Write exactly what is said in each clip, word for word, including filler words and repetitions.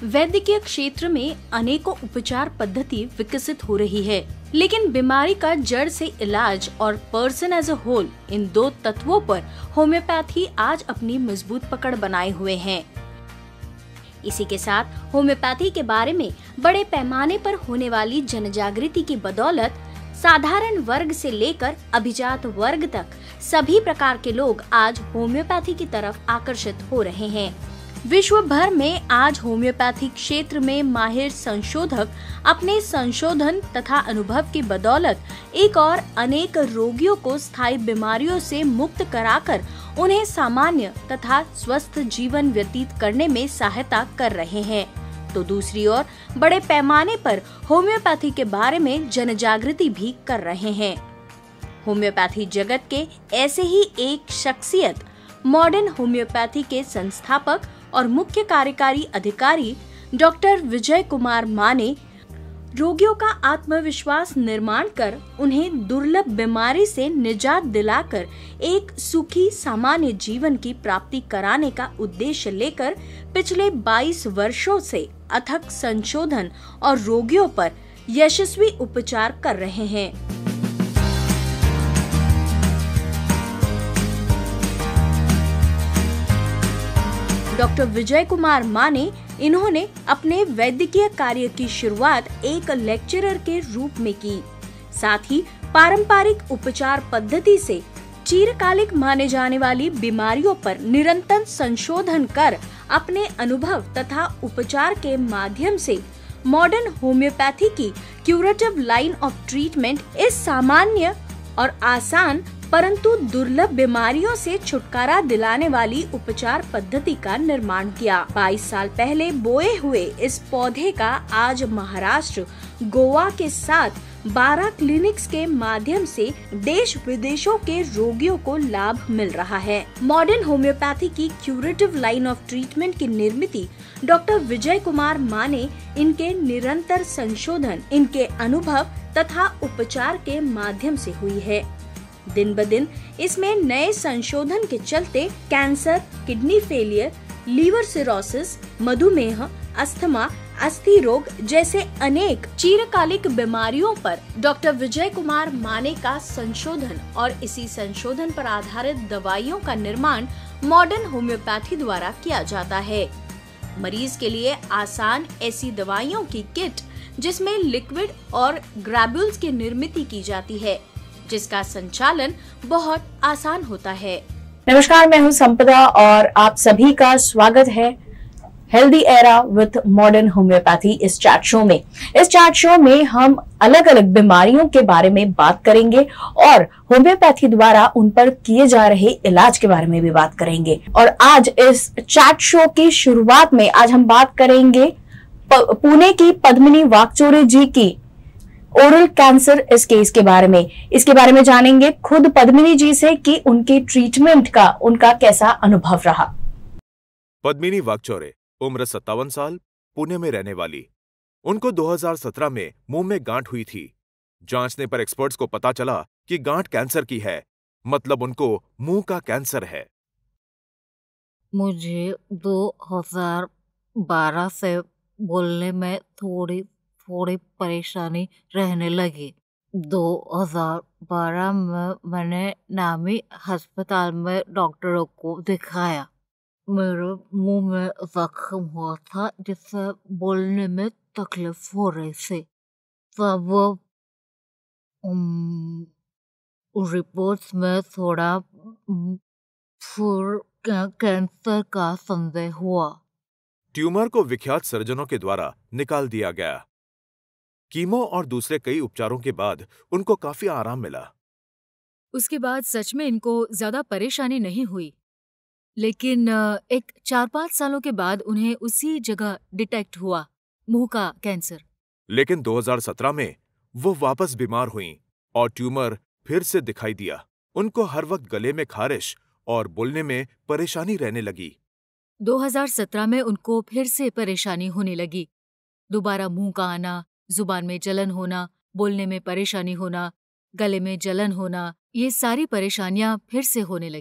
वैद्यकीय क्षेत्र में अनेकों उपचार पद्धति विकसित हो रही है, लेकिन बीमारी का जड़ से इलाज और पर्सन एज अ होल, इन दो तत्वों पर होम्योपैथी आज अपनी मजबूत पकड़ बनाए हुए है। इसी के साथ होम्योपैथी के बारे में बड़े पैमाने पर होने वाली जनजागृति की बदौलत साधारण वर्ग से लेकर अभिजात वर्ग तक सभी प्रकार के लोग आज होम्योपैथी की तरफ आकर्षित हो रहे हैं। विश्व भर में आज होम्योपैथी क्षेत्र में माहिर संशोधक अपने संशोधन तथा अनुभव की बदौलत एक और अनेक रोगियों को स्थायी बीमारियों से मुक्त कराकर उन्हें सामान्य तथा स्वस्थ जीवन व्यतीत करने में सहायता कर रहे हैं, तो दूसरी ओर बड़े पैमाने पर होम्योपैथी के बारे में जनजागृति भी कर रहे हैं। होम्योपैथी जगत के ऐसे ही एक शख्सियत मॉडर्न होम्योपैथी के संस्थापक और मुख्य कार्यकारी अधिकारी डॉक्टर विजय कुमार माने रोगियों का आत्मविश्वास निर्माण कर उन्हें दुर्लभ बीमारी से निजात दिलाकर एक सुखी सामान्य जीवन की प्राप्ति कराने का उद्देश्य लेकर पिछले बाईस वर्षों से अथक संशोधन और रोगियों पर यशस्वी उपचार कर रहे हैं। डॉक्टर विजय कुमार माने इन्होंने अपने वैद्यकीय कार्य की शुरुआत एक लेक्चरर के रूप में की। साथ ही पारंपरिक उपचार पद्धति से चिरकालिक माने जाने वाली बीमारियों पर निरंतर संशोधन कर अपने अनुभव तथा उपचार के माध्यम से मॉडर्न होम्योपैथी की क्यूरेटिव लाइन ऑफ ट्रीटमेंट इस सामान्य और आसान परंतु दुर्लभ बीमारियों से छुटकारा दिलाने वाली उपचार पद्धति का निर्माण किया। बाईस साल पहले बोए हुए इस पौधे का आज महाराष्ट्र, गोवा के साथ बारह क्लिनिक्स के माध्यम से देश विदेशों के रोगियों को लाभ मिल रहा है। मॉडर्न होम्योपैथी की क्यूरेटिव लाइन ऑफ ट्रीटमेंट की निर्मित डॉक्टर विजय कुमार माने इनके निरंतर संशोधन, इनके अनुभव तथा उपचार के माध्यम से हुई है। दिन ब दिन इसमें नए संशोधन के चलते cancer, kidney failure, liver cirrhosis, मधुमेह, अस्थमा, अस्थि रोग जैसे अनेक चिरकालिक बीमारियों पर डॉक्टर विजय कुमार माने का संशोधन और इसी संशोधन पर आधारित दवाइयों का निर्माण मॉडर्न होम्योपैथी द्वारा किया जाता है। मरीज के लिए आसान ऐसी दवाइयों की किट जिसमें लिक्विड और ग्रैब्यूल्स की निर्मित की जाती है, जिसका संचालन बहुत आसान होता है। नमस्कार, मैं हूं संपदा और आप सभी का स्वागत है healthy era with modern homeopathy इस चैट शो में। इस चैट शो में हम अलग अलग बीमारियों के बारे में बात करेंगे और होम्योपैथी द्वारा उन पर किए जा रहे इलाज के बारे में भी बात करेंगे। और आज इस चैट शो की शुरुआत में आज हम बात करेंगे पुणे की पद्मिनी वाकचोरे जी की ओरल कैंसर इस केस के बारे में। इसके बारे में जानेंगे खुद पद्मिनी जी से कि उनके ट्रीटमेंट का उनका कैसा अनुभव रहा। पद्मिनी वाकचोरे, उम्र सत्तावन साल, पुणे में रहने वाली। उनको दो हज़ार सत्रह में मुंह में गांठ हुई थी। जांचने पर एक्सपर्ट्स को पता चला कि गांठ कैंसर की है, मतलब उनको मुंह का कैंसर है। मुझे दो हज़ार बारह से बोलने में थोड़ी थोड़ी परेशानी रहने लगी। दो हज़ार बारह में मैंने नामी अस्पताल में डॉक्टरों को दिखाया। मेरे मुंह में जख्म हुआ था जिससे बोलने में तकलीफ हो रही थी। तब रिपोर्ट्स में थोड़ा फिर कैंसर का संदेह हुआ। ट्यूमर को विख्यात सर्जनों के द्वारा निकाल दिया गया। कीमो और दूसरे कई उपचारों के बाद उनको काफी आराम मिला। उसके बाद सच में इनको ज्यादा परेशानी नहीं हुई, लेकिन एक चार पाँच सालों के बाद उन्हें उसी जगह डिटेक्ट हुआ मुंह का कैंसर। लेकिन दो हज़ार सत्रह में वो वापस बीमार हुईं और ट्यूमर फिर से दिखाई दिया। उनको हर वक्त गले में खारिश और बोलने में परेशानी रहने लगी। दो हज़ार सत्रह में उनको फिर से परेशानी होने लगी। दोबारा मुंह का आना, जुबान में जलन होना, बोलने में परेशानी होना, गले में जलन होना, ये सारी परेशानियां फिर से होने लगी।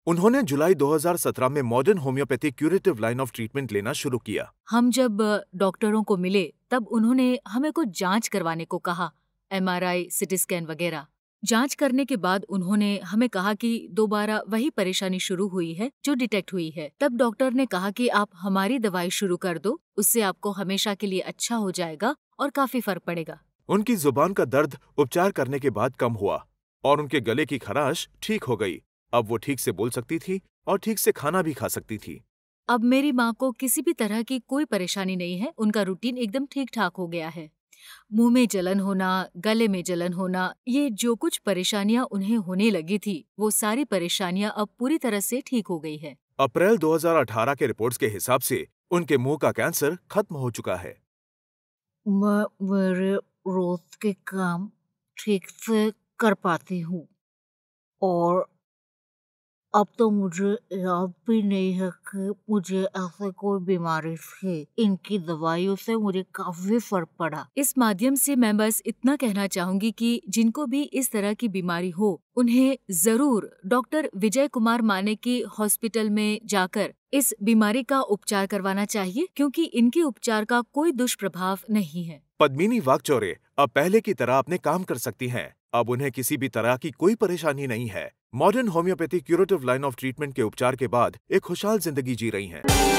उन्होंने जुलाई दो हज़ार सत्रह में modern homeopathy curative line of treatment लेना शुरू किया। हम जब अ, डॉक्टरों को मिले तब उन्होंने हमें कुछ जांच करवाने को कहा, M R I, CT scan वगैरह। जांच करने के बाद उन्होंने हमें कहा कि दोबारा वही परेशानी शुरू हुई है जो डिटेक्ट हुई है। तब डॉक्टर ने कहा कि आप हमारी दवाई शुरू कर दो, उससे आपको हमेशा के लिए अच्छा हो जाएगा और काफी फर्क पड़ेगा। उनकी जुबान का दर्द उपचार करने के बाद कम हुआ और उनके गले की खराश ठीक हो गई। अब वो ठीक से बोल सकती थी और ठीक से खाना भी खा सकती थी। अब मेरी माँ को किसी भी तरह की कोई परेशानी नहीं है, उनका रूटीन एकदम ठीक ठाक हो गया है। मुंह में जलन होना, गले में जलन होना, ये जो कुछ परेशानियां उन्हें होने लगी थी, वो सारी परेशानियां अब पूरी तरह से ठीक हो गई है। अप्रैल दो हज़ार अठारह के रिपोर्ट्स के हिसाब से उनके मुंह का कैंसर खत्म हो चुका है। मैं मेरे रोज के काम ठीक से कर पाती हूँ और अब तो मुझे याद भी नहीं है कि मुझे ऐसे कोई बीमारी थी। इनकी दवाइयों से मुझे काफी फर्क पड़ा। इस माध्यम से मैं बस इतना कहना चाहूंगी कि जिनको भी इस तरह की बीमारी हो, उन्हें जरूर डॉक्टर विजय कुमार माने की हॉस्पिटल में जाकर इस बीमारी का उपचार करवाना चाहिए, क्योंकि इनके उपचार का कोई दुष्प्रभाव नहीं है। पद्मिनी वाकचौरे अब पहले की तरह अपने काम कर सकती हैं। अब उन्हें किसी भी तरह की कोई परेशानी नहीं है। Modern homeopathy curative line of treatment के उपचार के बाद एक खुशहाल जिंदगी जी रही हैं।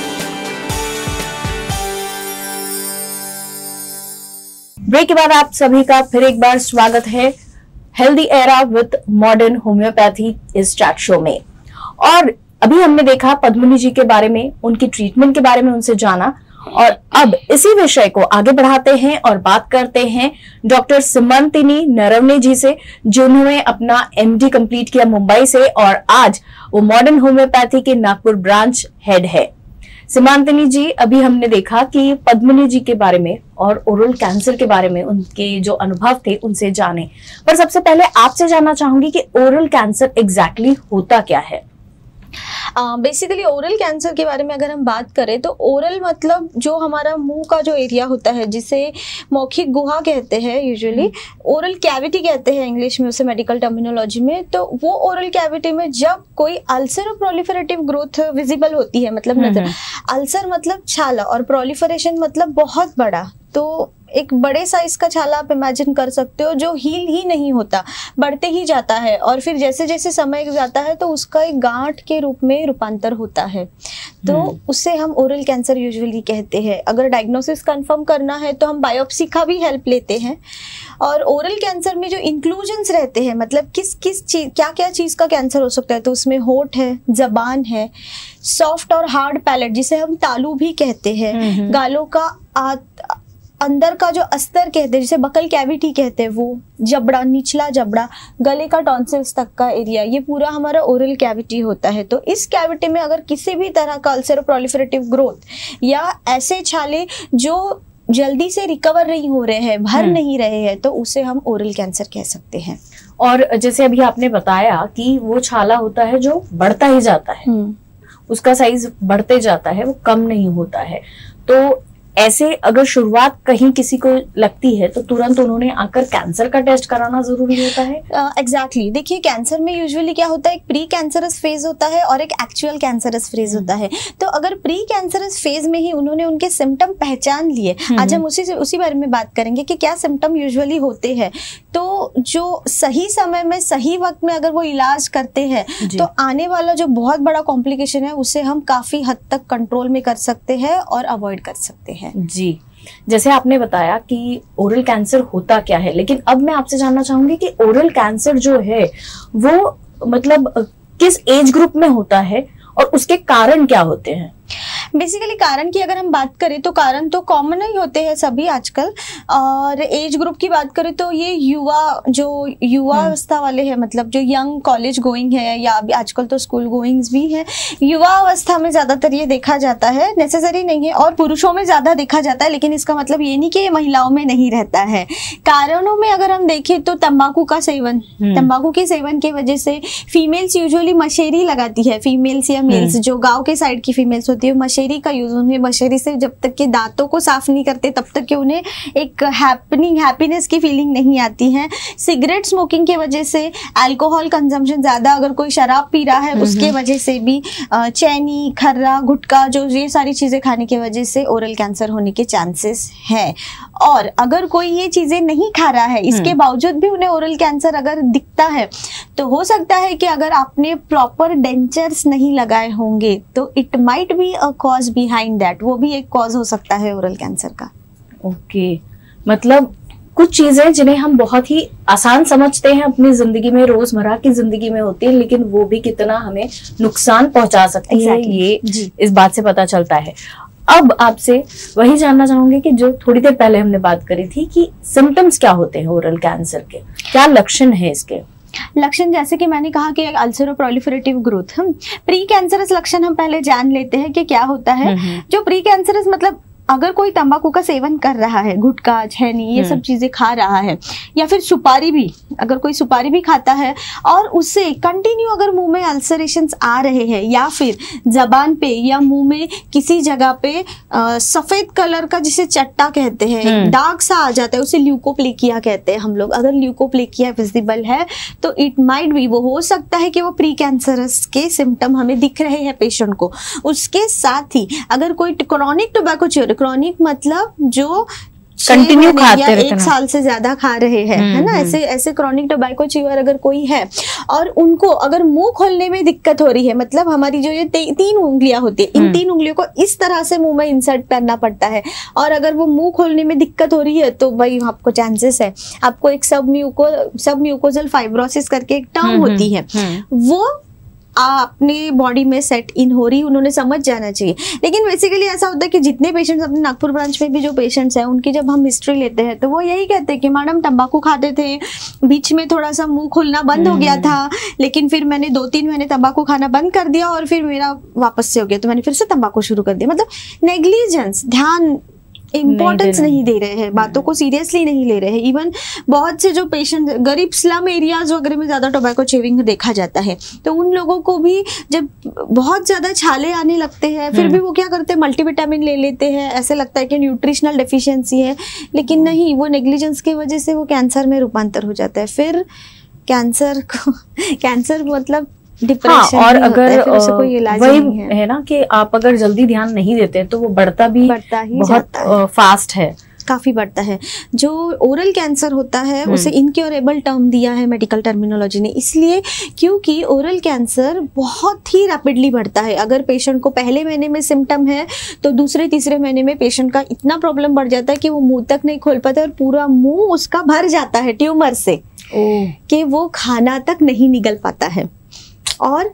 ब्रेक के बाद आप सभी का फिर एक बार स्वागत है healthy era with modern homeopathy इस चैट शो में। और अभी हमने देखा पद्मिनी जी के बारे में, उनकी ट्रीटमेंट के बारे में उनसे जाना, और अब इसी विषय को आगे बढ़ाते हैं और बात करते हैं डॉक्टर सीमांतिनी नरवणे जी से, जिन्होंने अपना एमडी कंप्लीट किया मुंबई से और आज वो मॉडर्न होम्योपैथी के नागपुर ब्रांच हेड है। सीमांतिनी जी, अभी हमने देखा कि पद्मिनी जी के बारे में और ओरल कैंसर के बारे में उनके जो अनुभव थे उनसे जाने, पर सबसे पहले आपसे जानना चाहूंगी कि ओरल कैंसर एग्जैक्टली होता क्या है। बेसिकली ओरल कैंसर के बारे में अगर हम बात करें तो ओरल मतलब जो हमारा मुंह का जो एरिया होता है, जिसे मौखिक गुहा कहते हैं, यूजुअली ओरल कैविटी कहते हैं इंग्लिश में उसे, मेडिकल टर्मिनोलॉजी में। तो वो ओरल कैविटी में जब कोई अल्सर और प्रोलिफरेटिव ग्रोथ विजिबल होती है, मतलब नजर, अल्सर मतलब छाला और प्रोलिफरेशन मतलब बहुत बड़ा, तो एक बड़े साइज का छाला आप इमेजिन कर सकते हो जो हील ही नहीं होता, बढ़ते ही जाता है और फिर जैसे जैसे समय जाता है तो उसका एक गांठ के रूप में रूपांतर होता है। तो उससे हम ओरल कैंसर यूजुअली कहते हैं। अगर डायग्नोसिस कंफर्म करना है तो हम बायोप्सी का भी हेल्प लेते हैं। और ओरल कैंसर में जो इंक्लूजन्स रहते हैं, मतलब किस किस चीज, क्या क्या चीज का कैंसर हो सकता है, तो उसमें होठ है, जबान है, सॉफ्ट और हार्ड पैलेट जिसे हम तालू भी कहते हैं, गालों का आ, अंदर का जो अस्तर कहते हैं जिसे बकल कैविटी कहते हैं, वो जबड़ा, निचला जबड़ा, गले का टॉन्सिल्स तक का एरिया, ये पूरा हमारा ओरल कैविटी होता है। तो इस कैविटी में अगर किसी भी तरह का अल्सर प्रोलिफरेटिव ग्रोथ या ऐसे छाले जो जल्दी से रिकवर नहीं हो रहे हैं, भर नहीं रहे हैं, तो उसे हम ओरल कैंसर कह सकते हैं। और जैसे अभी आपने बताया कि वो छाला होता है जो बढ़ता ही जाता है, उसका साइज बढ़ते जाता है, वो कम नहीं होता है। तो ऐसे अगर शुरुआत कहीं किसी को लगती है तो तुरंत उन्होंने आकर कैंसर का टेस्ट कराना जरूरी होता है। एग्जैक्टली uh, देखिए, कैंसर में यूजुअली क्या होता है, एक प्री कैंसरस फेज होता है और एक एक्चुअल कैंसरस फेज होता है। तो अगर प्री कैंसरस फेज में ही उन्होंने उनके सिम्टम पहचान लिए, आज हम उसी से उसी बारे में बात करेंगे कि क्या सिम्टम यूजुअली होते हैं। तो जो सही समय में सही वक्त में अगर वो इलाज करते हैं तो आने वाला जो बहुत बड़ा कॉम्प्लिकेशन है उसे हम काफी हद तक कंट्रोल में कर सकते हैं और अवॉइड कर सकते हैं। जी, जैसे आपने बताया कि ओरल कैंसर होता क्या है, लेकिन अब मैं आपसे जानना चाहूंगी कि ओरल कैंसर जो है वो मतलब किस एज ग्रुप में होता है और उसके कारण क्या होते हैं। बेसिकली कारण की अगर हम बात करें तो कारण तो कॉमन ही होते हैं सभी आजकल। और एज ग्रुप की बात करें तो ये युवा, जो युवा अवस्था वाले हैं, मतलब जो यंग कॉलेज गोइंग है या अभी आजकल तो स्कूल गोइंग्स भी हैं, युवा अवस्था में ज्यादातर ये देखा जाता है। नेसेसरी नहीं है, और पुरुषों में ज्यादा देखा जाता है, लेकिन इसका मतलब ये नहीं कि ये महिलाओं में नहीं रहता है। कारणों में अगर हम देखें तो तंबाकू का सेवन, तंबाकू के सेवन की वजह से फीमेल्स यूजुअली मशेरी लगाती है, फीमेल्स या मेल्स, जो गाँव के साइड की फीमेल्स होती है मशहरी का यूज, उन्हें मशहरी से जब तक के दांतों को साफ नहीं करते तब तक के उन्हें एक हैपनिंग हैप्पीनेस की फीलिंग नहीं आती है। सिगरेट स्मोकिंग की वजह से, अल्कोहल कंजम्पशन ज़्यादा, अगर कोई शराब पी रहा है उसके वजह से भी, चैनी, खर्रा, गुटखा, जो ये सारी चीज़ें खाने की वजह से ओरल कैंसर होने के चांसेस है। और अगर कोई ये चीज़ें नहीं खा रहा है, इसके बावजूद भी उन्हें ओरल कैंसर अगर दिखता है, तो हो सकता है कि अगर आपने प्रॉपर डेंचर्स नहीं लगाए होंगे तो it might be a cause behind that, वो भी एक कॉज हो सकता है ओरल कैंसर का। Okay okay. मतलब कुछ चीजें जिन्हें हम बहुत ही आसान समझते हैं अपनी जिंदगी में, रोजमर्रा की जिंदगी में होती है, लेकिन वो भी कितना हमें नुकसान पहुंचा सकती exactly. है, ये जी. इस बात से पता चलता है। अब आपसे वही जानना चाहूंगी कि जो थोड़ी देर पहले हमने बात करी थी कि सिम्टम्स क्या होते हैं ओरल कैंसर के, क्या लक्षण है इसके? लक्षण जैसे कि मैंने कहा कि अल्सरो प्रोलिफरेटिव ग्रोथ, हम प्री कैंसरस लक्षण हम पहले जान लेते हैं कि क्या होता है। जो प्री कैंसरस मतलब अगर कोई तंबाकू का सेवन कर रहा है, गुटखा, छैनी, ये सब चीजें खा रहा है, या फिर सुपारी भी, अगर कोई सुपारी भी खाता है और उससे कंटिन्यू अगर मुंह में अल्सरेशंस आ रहे हैं, या फिर जबान पे या मुंह में किसी जगह पे आ, सफेद कलर का जिसे चट्टा कहते हैं, दाग सा आ जाता है, उसे ल्यूकोप्लेकिया कहते हैं हम लोग। अगर ल्यूकोप्लेकिया विजिबल है तो इट माइट बी, वो हो सकता है कि वो प्री कैंसरस के सिम्टम हमें दिख रहे हैं पेशेंट को। उसके साथ ही अगर कोई क्रॉनिक टोबैको च्यूअर, क्रॉनिक मतलब जो कंटिन्यू खाते रहते हैं, एक साल से ज्यादा खा रहे हैं, है ना, ऐसे ऐसे क्रॉनिक टोबैको च्यूअर अगर कोई है और उनको अगर मुंह खोलने में दिक्कत हो रही है, मतलब हमारी जो ये तीन उंगलियां होती है, इन तीन उंगलियों को इस तरह से मुंह में इंसर्ट करना पड़ता है, और अगर वो मुंह खोलने में दिक्कत हो रही है तो भाई आपको चांसेस है, आपको एक सब म्यूको सब म्यूकोजल फाइब्रोसिस करके एक टर्म होती है, वो अपने बॉडी में सेट इन हो रही, उन्होंने समझ जाना चाहिए। लेकिन बेसिकली ऐसा होता है कि जितने पेशेंट्स अपने नागपुर ब्रांच में भी जो पेशेंट्स हैं उनकी जब हम हिस्ट्री लेते हैं तो वो यही कहते हैं कि मैडम तंबाकू खाते थे, बीच में थोड़ा सा मुंह खुलना बंद हो गया था, लेकिन फिर मैंने दो तीन महीने तंबाकू खाना बंद कर दिया और फिर मेरा वापस से हो गया, तो मैंने फिर से तंबाकू शुरू कर दिया। मतलब नेग्लिजेंस, ध्यान, इम्पोर्टेंस नहीं, नहीं दे रहे हैं, बातों को सीरियसली नहीं ले रहे हैं। इवन बहुत से जो पेशेंट गरीब स्लम एरियाज वगैरह में ज्यादा टोबैको चेविंग देखा जाता है, तो उन लोगों को भी जब बहुत ज्यादा छाले आने लगते हैं फिर भी वो क्या करते हैं, मल्टीविटामिन ले लेते हैं, ऐसे लगता है कि न्यूट्रिशनल डेफिशिएंसी है, लेकिन नहीं, वो नेग्लिजेंस की वजह से वो कैंसर में रूपांतर हो जाता है। फिर कैंसर को कैंसर मतलब डिप्रेशन, हाँ, और अगर है, कोई इलाज वही नहीं है। है ना कि आप अगर जल्दी ध्यान नहीं देते तो वो बढ़ता भी बढ़ता ही बहुत है। फास्ट है, काफी बढ़ता है। जो ओरल कैंसर होता है उसे इनक्योरेबल टर्म दिया है मेडिकल टर्मिनोलॉजी ने, इसलिए क्योंकि ओरल कैंसर बहुत ही रैपिडली बढ़ता है। अगर पेशेंट को पहले महीने में सिम्टम है तो दूसरे तीसरे महीने में पेशेंट का इतना प्रॉब्लम बढ़ जाता है कि वो मुंह तक नहीं खोल पाता और पूरा मुंह उसका भर जाता है ट्यूमर से कि वो खाना तक नहीं निगल पाता है। और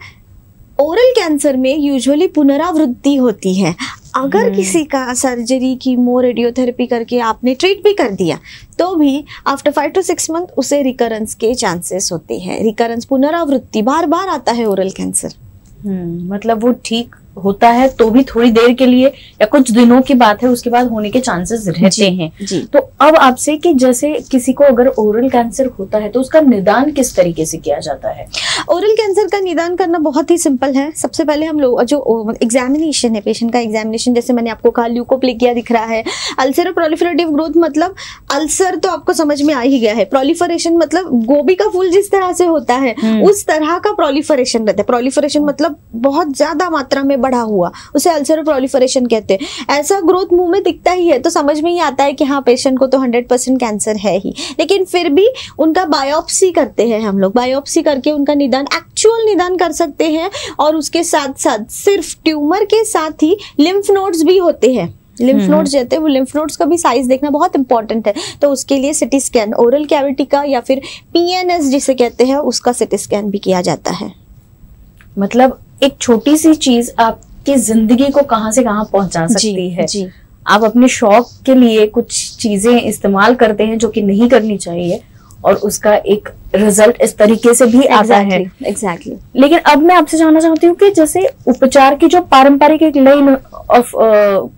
ओरल कैंसर में यूजुअली पुनरावृत्ति होती है। अगर किसी का सर्जरी, कीमो, रेडियोथेरेपी करके आपने ट्रीट भी कर दिया तो भी after five to six month उसे रिकरेंस के चांसेस होते हैं। रिकरेंस, पुनरावृत्ति, बार बार आता है ओरल कैंसर। हम्म मतलब वो ठीक होता है तो भी थोड़ी देर के लिए या कुछ दिनों की बात है, उसके बाद होने के चांसेस रहते हैं जी। तो अब आपसे कि जैसे किसी को अगर ओरल कैंसर होता है तो उसका निदान किस तरीके से किया जाता है? ओरल कैंसर का निदान करना बहुत ही सिंपल है। सबसे पहले हम लोग जो एग्जामिनेशन है, पेशेंट का एग्जामिनेशन, जैसे मैंने आपको कहा ल्यूकोप्लेकिया दिख रहा है, अल्सरो प्रोलिफरेटिव ग्रोथ मतलब अल्सर तो आपको समझ में आ ही गया है, प्रोलिफरेशन मतलब गोभी का फूल जिस तरह से होता है उस तरह का प्रोलिफरेशन रहता है। प्रोलिफरेशन मतलब बहुत ज्यादा मात्रा में बढ़ा हुआ, उसे अल्सरो प्रोलिफरेशन कहते हैं। ऐसा ग्रोथ मुंह में दिखता ही है तो समझ में ही आता है कि हाँ पेशेंट को तो हंड्रेड परसेंट कैंसर है ही। लेकिन फिर भी उनका बायोप्सी करते हैं हम लोग, बायोप्सी करके उनका निदान, एक्चुअल निदान कर सकते हैं। और उसके साथ साथ सिर्फ ट्यूमर के साथ ही लिम्फ नोड्स भी होते हैं। लिम्फ नोड्स रहते हैं, वो लिम्फ नोड्स का भी साइज देखना बहुत इंपॉर्टेंट है। तो उसके लिए सिटी स्कैन, ओरल कैविटी का या फिर पीएनएस जिसे कहते हैं, उसका सिटी स्कैन भी किया जाता है। मतलब एक छोटी सी चीज आपकी जिंदगी को कहां से कहां पहुंचा सकती जी, है जी। आप अपने शौक के लिए कुछ चीजें इस्तेमाल करते हैं जो कि नहीं करनी चाहिए और उसका एक रिजल्ट इस तरीके से भी exactly, आता है। Exactly exactly. लेकिन अब मैं आपसे जानना चाहती हूँ कि जैसे उपचार की जो पारंपरिक एक लाइन ऑफ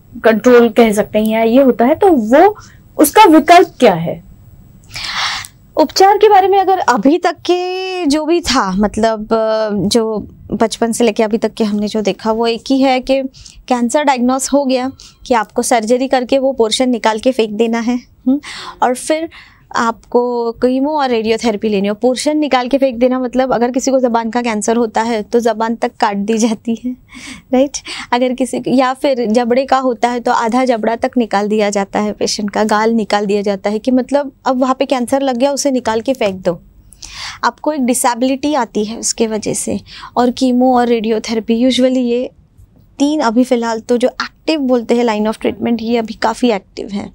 कंट्रोल कह सकते हैं या ये होता है, तो वो उसका विकल्प क्या है? उपचार के बारे में अगर अभी तक के जो भी था, मतलब जो बचपन से लेके अभी तक के हमने जो देखा वो एक ही है कि कैंसर डायग्नोस हो गया कि आपको सर्जरी करके वो पोर्शन निकाल के फेंक देना है, और फिर आपको कीमो और रेडियोथेरेपी लेनी हो। पोर्शन निकाल के फेंक देना मतलब अगर किसी को ज़बान का कैंसर होता है तो ज़बान तक काट दी जाती है, राइट। अगर किसी या फिर जबड़े का होता है तो आधा जबड़ा तक निकाल दिया जाता है, पेशेंट का गाल निकाल दिया जाता है कि मतलब अब वहाँ पे कैंसर लग गया, उसे निकाल के फेंक दो। आपको एक डिसेबिलिटी आती है उसके वजह से। और कीमो और रेडियोथेरेपी यूजुअली ये तीन अभी फ़िलहाल तो जो एक्टिव बोलते हैं लाइन ऑफ ट्रीटमेंट, ये अभी काफ़ी एक्टिव है।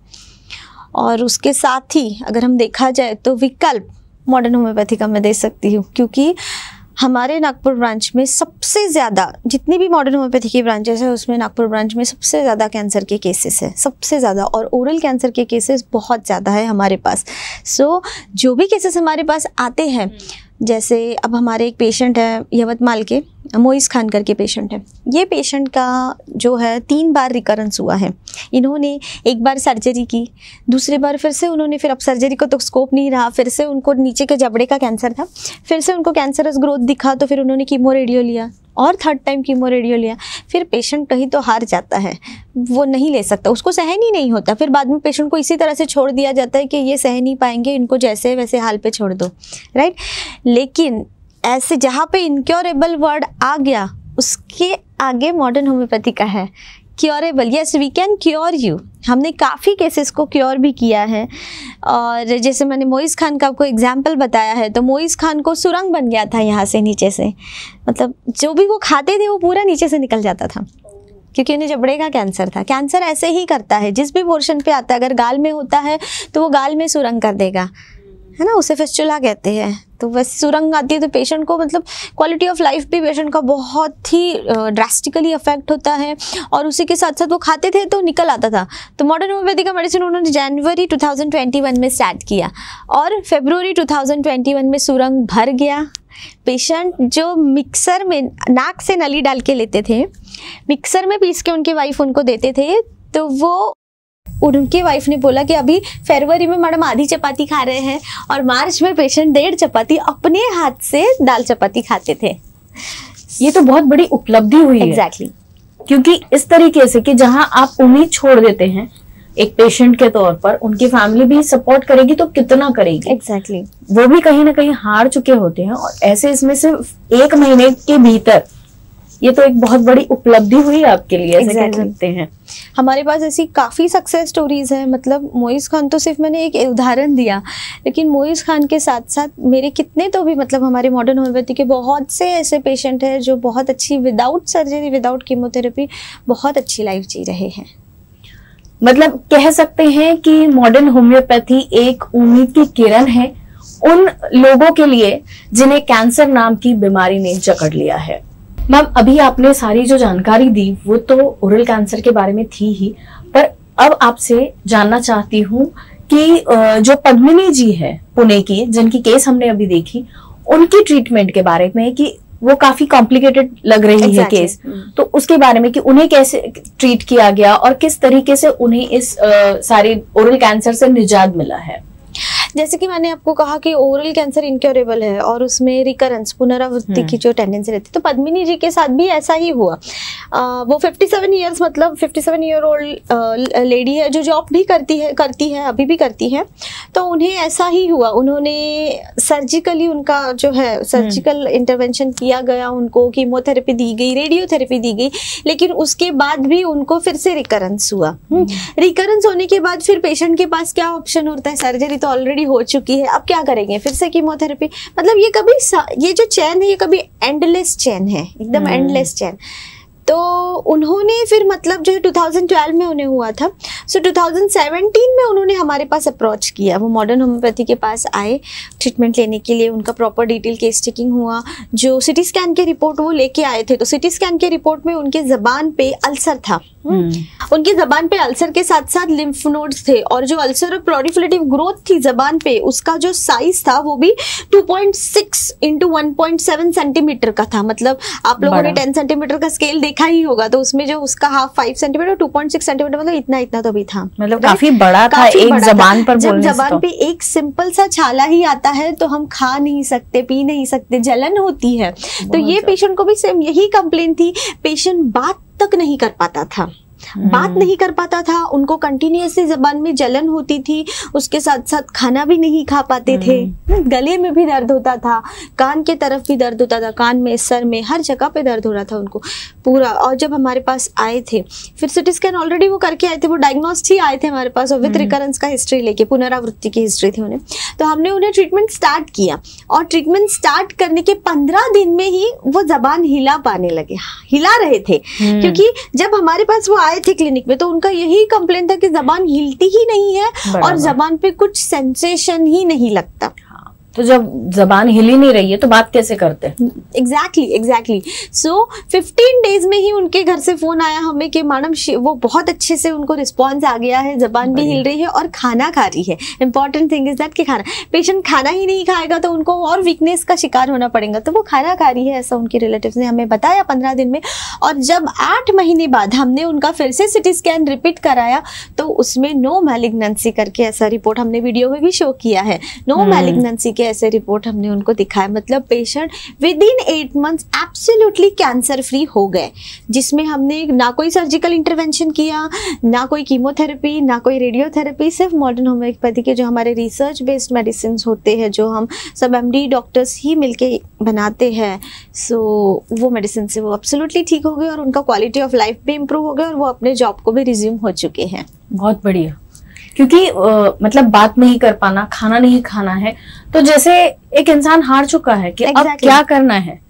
और उसके साथ ही अगर हम देखा जाए तो विकल्प मॉडर्न होम्योपैथी का मैं दे सकती हूँ, क्योंकि हमारे नागपुर ब्रांच में सबसे ज़्यादा, जितनी भी मॉडर्न होम्योपैथी की ब्रांचेस है उसमें नागपुर ब्रांच में सबसे ज़्यादा कैंसर के केसेस है, सबसे ज़्यादा। और ओरल कैंसर के केसेस बहुत ज़्यादा है हमारे पास। सो so, जो भी केसेस हमारे पास आते हैं, जैसे अब हमारे एक पेशेंट है यवतमाल के, मोइस खान करके पेशेंट है। ये पेशेंट का जो है तीन बार रिकरेंस हुआ है। इन्होंने एक बार सर्जरी की, दूसरी बार फिर से उन्होंने, फिर अब सर्जरी को तो स्कोप नहीं रहा, फिर से उनको नीचे के जबड़े का कैंसर था, फिर से उनको कैंसरस ग्रोथ दिखा तो फिर उन्होंने कीमो रेडियो लिया, और थर्ड टाइम कीमो रेडियो लिया। फिर पेशेंट कहीं तो हार जाता है, वो नहीं ले सकता, उसको सहन ही नहीं होता। फिर बाद में पेशेंट को इसी तरह से छोड़ दिया जाता है कि ये सह नहीं पाएंगे, इनको जैसे वैसे हाल पे छोड़ दो, राइट। लेकिन ऐसे जहाँ पे इनक्योरेबल वर्ड आ गया, उसके आगे मॉडर्न होम्योपैथी का है curable. Yes, we can cure you. हमने काफ़ी केसेस को क्योर भी किया है। और जैसे मैंने मोइस खान का आपको एग्जाम्पल बताया है, तो मोइस खान को सुरंग बन गया था यहाँ से नीचे से, मतलब जो भी वो खाते थे वो पूरा नीचे से निकल जाता था, क्योंकि उन्हें जबड़े का कैंसर था। कैंसर ऐसे ही करता है, जिस भी पोर्शन पे आता है, अगर गाल में होता है तो वो गाल में सुरंग कर देगा, है ना, उसे फिस्टुला कहते हैं। तो वैसे सुरंग आती है तो पेशेंट को मतलब क्वालिटी ऑफ लाइफ भी पेशेंट का बहुत ही ड्रास्टिकली अफेक्ट होता है। और उसी के साथ साथ वो खाते थे तो निकल आता था। तो मॉडर्न होम्योपैथी का मेडिसिन उन्होंने January two thousand twenty one में स्टार्ट किया, और February two thousand twenty one में सुरंग भर गया। पेशेंट जो मिक्सर में नाक से नली डाल के लेते थे, मिक्सर में पीस के उनके वाइफ उनको देते थे, तो वो उनकी वाइफ ने बोला कि अभी फरवरी में मैडम आधी चपाती खा रहे हैं, और मार्च में पेशेंट डेढ़ चपाती अपने हाथ से दाल चपाती खाते थे। ये तो बहुत बड़ी उपलब्धि हुई exactly. है, क्योंकि इस तरीके से कि जहां आप उम्मीद छोड़ देते हैं एक पेशेंट के तौर पर, उनकी फैमिली भी सपोर्ट करेगी तो कितना करेगी। Exactly exactly. वो भी कहीं ना कहीं हार चुके होते हैं, और ऐसे इसमें सिर्फ एक महीने के भीतर ये तो एक बहुत बड़ी उपलब्धि हुई आपके लिए, ऐसे exactly. कह सकते हैं। हमारे पास ऐसी काफ़ी सक्सेस स्टोरीज हैं। मतलब मोइस खान तो सिर्फ मैंने एक उदाहरण दिया, लेकिन मोइस खान के साथ साथ मेरे कितने तो भी मतलब हमारे मॉडर्न होम्योपैथी के बहुत से ऐसे पेशेंट हैं जो बहुत अच्छी, विदाउट सर्जरी, विदाउट कीमोथेरेपी, बहुत अच्छी लाइफ जी रहे हैं। मतलब कह सकते हैं कि मॉडर्न होम्योपैथी एक उम्मीद की किरण है उन लोगों के लिए जिन्हें कैंसर नाम की बीमारी ने जकड़ लिया है। मैम, अभी आपने सारी जो जानकारी दी वो तो ओरल कैंसर के बारे में थी ही, पर अब आपसे जानना चाहती हूँ कि जो पद्मिनी जी है पुणे की, जिनकी केस हमने अभी देखी, उनकी ट्रीटमेंट के बारे में, कि वो काफी कॉम्प्लिकेटेड लग रही exactly. है केस, तो उसके बारे में कि उन्हें कैसे ट्रीट किया गया और किस तरीके से उन्हें इस uh, सारे ओरल कैंसर से निजात मिला है। जैसे कि मैंने आपको कहा कि ओरल कैंसर इनक्योरेबल है और उसमें रिकरेंस, पुनरावृत्ति की जो टेंडेंसी रहती है, तो पद्मिनी जी के साथ भी ऐसा ही हुआ। आ, वो सत्तावन इयर्स मतलब सत्तावन ईयर ओल्ड लेडी है जो जॉब भी करती है करती है अभी भी करती है। तो उन्हें ऐसा ही हुआ, उन्होंने सर्जिकली उनका जो है सर्जिकल इंटरवेंशन किया गया, उनको कीमोथेरेपी दी गई, रेडियोथेरेपी दी गई, लेकिन उसके बाद भी उनको फिर से रिकरेंस हुआ। रिकरेंस होने के बाद फिर पेशेंट के पास क्या ऑप्शन होता है, सर्जरी तो ऑलरेडी हो चुकी है, अब क्या करेंगे, फिर से कीमोथेरेपी। मतलब ये कभी, ये जो चैन है ये कभी एंडलेस चैन है, एकदम एंडलेस चैन। तो उन्होंने फिर मतलब जो है दो हज़ार बारह में उन्हें हुआ था, सो दो हज़ार सत्रह में उन्होंने हमारे पास अप्रोच किया। वो मॉडर्न होम्योपैथी के पास आए ट्रीटमेंट लेने के लिए, उनका प्रॉपर डिटेल केस चेकिंग हुआ, जो सिटी स्कैन के रिपोर्ट वो लेके आए थे। तो सिटी स्कैन के रिपोर्ट में उनके जबान पे अल्सर था, उनकी जबान पे अल्सर के साथ साथ लिम्फ नोड्स थे, और जो अल्सर और प्रोलिफरेटिव ग्रोथ थी जबान पे, उसका जो साइज था वो भी two point six into one point seven centimeter का था। मतलब आप लोगों ने टेन सेंटीमीटर का स्केल देखा देखा ही होगा, तो उसमें जो उसका half five centimeter two point six centimeter मतलब इतना इतना तो भी था, मतलब काफी बड़ा था एक जबान पर बोलने से। जब जबान पे एक सिंपल सा छाला ही आता है तो हम खा नहीं सकते, पी नहीं सकते, जलन होती है। तो ये पेशेंट को भी सेम यही कंप्लेन थी, पेशेंट बात तक नहीं कर पाता था, बात नहीं कर पाता था, उनको कंटिन्यूअसली जबान में जलन होती थी, उसके साथ साथ खाना भी नहीं खा पाते थे, गले में भी दर्द होता था, कान के तरफ भी दर्द होता था, कान में, सर में, हर जगह पे दर्द हो रहा था उनको पूरा। और जब हमारे पास आए थे, फिर सिटी स्कैन ऑलरेडी वो करके आए थे, वो डायग्नोस्ट ही आए थे हमारे पास और विद रिकरेंस का हिस्ट्री लेके, पुनरावृत्ति की हिस्ट्री थी उन्हें। तो हमने उन्हें ट्रीटमेंट स्टार्ट किया और ट्रीटमेंट स्टार्ट करने के पंद्रह दिन में ही वो जबान हिला पाने लगे, हिला रहे थे। क्योंकि जब हमारे पास वो आए थे क्लिनिक में तो उनका यही कंप्लेन था कि जबान हिलती ही नहीं है और जबान पे कुछ सेंसेशन ही नहीं लगता। तो जब जबान हिल ही नहीं रही है तो बात कैसे करते हैं? Exactly exactly so fifteen days में ही उनके घर से फोन आया हमें कि मैडम वो बहुत अच्छे से उनको रिस्पॉन्स आ गया है, जबान भी हिल रही है और खाना खा रही है। इंपॉर्टेंट थिंग इज दैट कि खाना, पेशेंट खाना ही नहीं खाएगा तो उनको और वीकनेस का शिकार होना पड़ेगा, तो वो खाना खा रही है, ऐसा उनके रिलेटिव्स ने हमें बताया पंद्रह दिन में। और जब आठ महीने बाद हमने उनका फिर से सिटी स्कैन रिपीट कराया तो उसमें नो मैलिग्नेंसी करके ऐसा रिपोर्ट हमने वीडियो में भी शो किया है, नो मैलिग्नेंसी के ऐसे रिपोर्ट हमने उनको दिखाया। मतलब patient with in eight months absolutely cancer free हो गए, जिसमें हमने ना कोई सर्जिकल इंटरवेंशन किया, ना कोई कीमोथेरेपी, ना कोई रेडियोथेरेपी, सिर्फ मॉडर्न होम्योपैथी के जो हमारे रिसर्च बेस्ड मेडिसिन होते हैं जो हम सब एमडी डॉक्टर्स ही मिलके बनाते हैं, सो वो मेडिसिन से वो एब्सोल्युटली ठीक हो गए और उनका क्वालिटी ऑफ लाइफ भी इम्प्रूव हो गया और वो अपने जॉब को भी रिज्यूम हो चुके हैं। बहुत बढ़िया। क्योंकि आ, मतलब बात नहीं कर पाना, खाना नहीं खाना है, तो जैसे एक इंसान हार चुका है कि exactly. अब क्या करना है,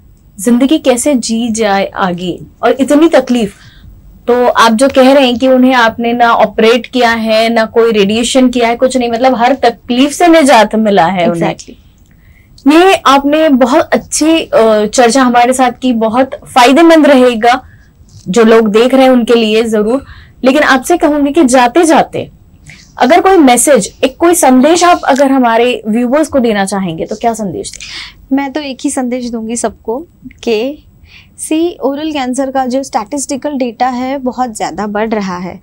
जिंदगी कैसे जी जाए आगे, और इतनी तकलीफ। तो आप जो कह रहे हैं कि उन्हें आपने ना ऑपरेट किया है, ना कोई रेडिएशन किया है, कुछ नहीं, मतलब हर तकलीफ से निजात मिला है exactly. उन्हें। ये आपने बहुत अच्छी चर्चा हमारे साथ की, बहुत फायदेमंद रहेगा जो लोग देख रहे हैं उनके लिए जरूर। लेकिन आपसे कहूंगी कि जाते जाते अगर कोई मैसेज, एक कोई संदेश आप अगर हमारे व्यूवर्स को देना चाहेंगे तो क्या संदेश दें? मैं तो एक ही संदेश दूंगी सबको कि सी ओरल कैंसर का जो स्टैटिस्टिकल डेटा है बहुत ज़्यादा बढ़ रहा है।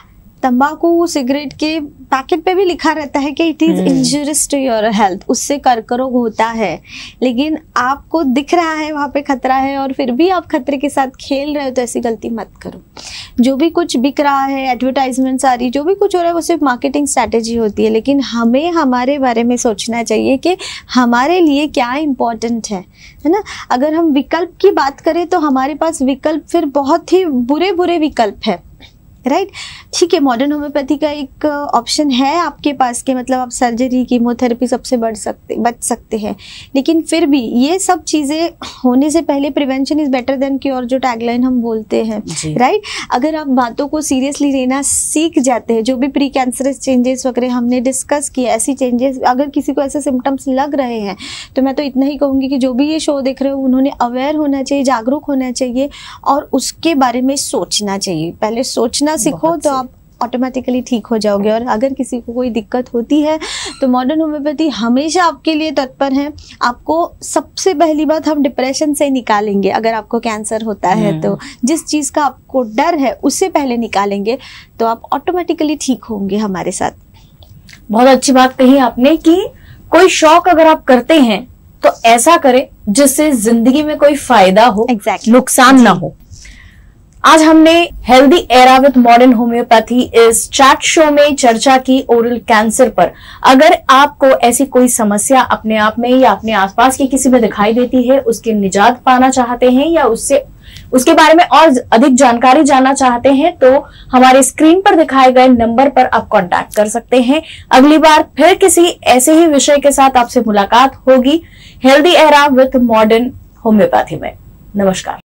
तंबाकू सिगरेट के पैकेट पे भी लिखा रहता है कि it is injurious to your health, उससे कर्करोग होता है, लेकिन आपको दिख रहा है वहाँ पे खतरा है और फिर भी आप खतरे के साथ खेल रहे हो, तो ऐसी गलती मत करो। जो भी कुछ बिक रहा है, एडवर्टाइजमेंट्स आ रही, जो भी कुछ हो रहा है वो सिर्फ मार्केटिंग स्ट्रैटेजी होती है, लेकिन हमें हमारे बारे में सोचना चाहिए कि हमारे लिए क्या इम्पोर्टेंट है, है ना। अगर हम विकल्प की बात करें तो हमारे पास विकल्प फिर बहुत ही बुरे बुरे विकल्प है, राइट right? ठीक है, मॉडर्न होम्योपैथी का एक ऑप्शन है आपके पास के, मतलब आप सर्जरी, कीमोथेरेपी सबसे बढ़ सकते बच सकते हैं, लेकिन फिर भी ये सब चीज़ें होने से पहले prevention is better than cure, जो टैगलाइन हम बोलते हैं, राइट right? अगर आप बातों को सीरियसली लेना सीख जाते हैं, जो भी प्री कैंसरस चेंजेस वगैरह हमने डिस्कस किए, ऐसी चेंजेस अगर किसी को ऐसे सिम्टम्स लग रहे हैं तो मैं तो इतना ही कहूँगी कि जो भी ये शो देख रहे हो उन्होंने अवेयर होना चाहिए, जागरूक होना चाहिए और उसके बारे में सोचना चाहिए। पहले सोचना सीखो तो आप ऑटोमेटिकली ठीक हो जाओगे। और अगर किसी को कोई दिक्कत होती है तो मॉडर्न होम्योपैथी हमेशा आपके लिए तत्पर है। आपको सबसे पहली बात हम डिप्रेशन से निकालेंगे। अगर आपको कैंसर होता है तो जिस चीज़ का आपको डर है उससे पहले निकालेंगे तो आप ऑटोमेटिकली ठीक होंगे हमारे साथ। बहुत अच्छी बात कही आपने कि कोई शौक अगर आप करते हैं तो ऐसा करें जिससे जिंदगी में कोई फायदा हो, exactly. नुकसान ना हो। आज हमने healthy era with modern homeopathy इस चैट शो में चर्चा की ओरल कैंसर पर। अगर आपको ऐसी कोई समस्या अपने आप में या अपने आसपास की किसी में दिखाई देती है, उसके निजात पाना चाहते हैं या उससे उसके बारे में और अधिक जानकारी जानना चाहते हैं तो हमारे स्क्रीन पर दिखाए गए नंबर पर आप कांटेक्ट कर सकते हैं। अगली बार फिर किसी ऐसे ही विषय के साथ आपसे मुलाकात होगी healthy era with modern homeopathy में। नमस्कार।